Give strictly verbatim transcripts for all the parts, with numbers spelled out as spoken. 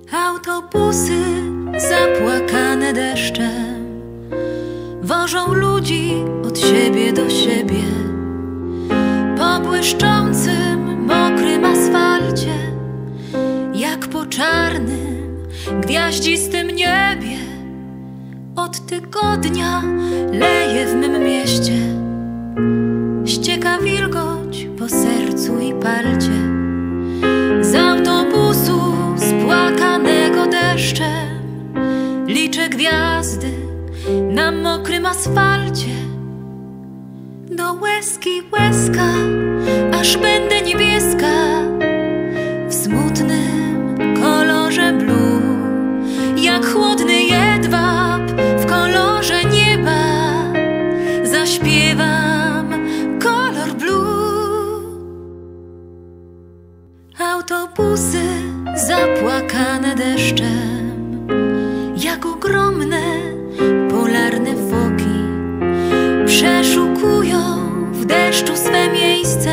Autobusy zapłakane deszczem wożą ludzi od siebie do siebie. Po błyszczącym, mokrym asfalcie, jak po czarnym, gwiaździstym niebie. Od tygodnia leje w mym mieście, ścieka wilgoć po sercu i palcie. Z autobusu spłakanego deszczem liczę gwiazdy na mokrym asfalcie. Do łezki łezka, aż będę niebieska, w smutnym kolorze blue, jak chłodny jedwab w kolorze nieba. Zaśpiewam kolor blue. Autobusy zapłakane deszczem, jak ogromne polarne foki, przeszukują w deszczu swe miejsce,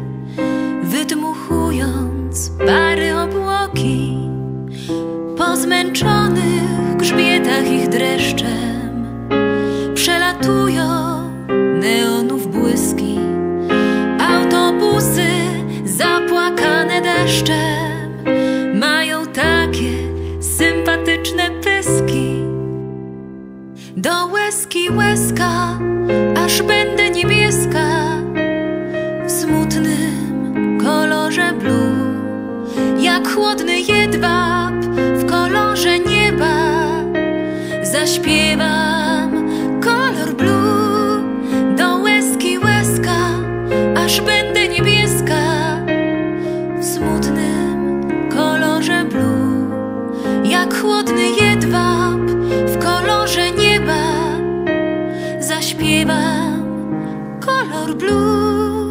wydmuchując pary obłoki. Po zmęczonych grzbietach ich dreszczem przelatują neonów błyski. Autobusy zapłakane deszczem mają takie sympatyczne pyski. Do łezki łezka, aż będę niebieska, w smutnym kolorze blue, jak chłodny jedwab w kolorze nieba. Zaśpiewam kolor blue. Do łezki łezka, aż będę niebieska, w smutnym kolorze blue, jak chłodny jedwab w kolorze nieba. Zaśpiewam kolor blue.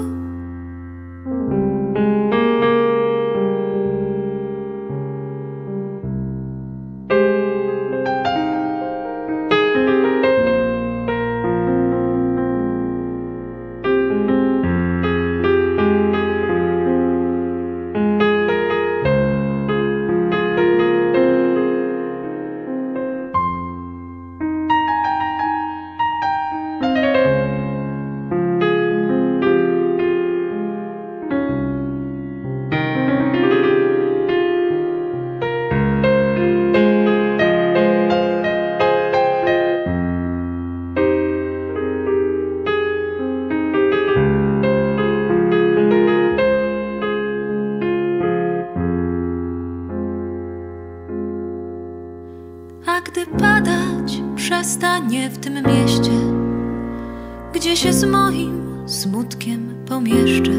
A gdy padać przestanie w tym mieście, gdzie się z moim smutkiem pomieszczę,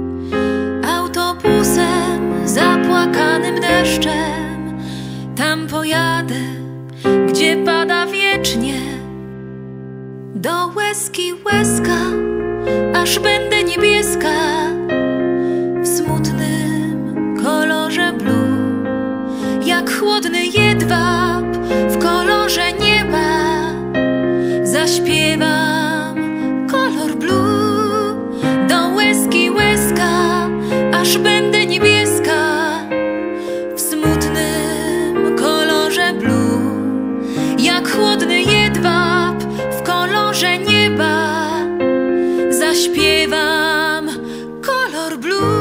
autobusem zapłakanym deszczem, tam pojadę, gdzie pada wiecznie. Do łezki łezka, aż będę niebieska, w smutnym kolorze blue, jak chłodny jedwab w kolorze nieba. Zaśpiewam kolor blue. Do łezki łezka, aż będę niebieska, w smutnym kolorze blue, jak chłodny jedwab w kolorze nieba. Zaśpiewam kolor blue.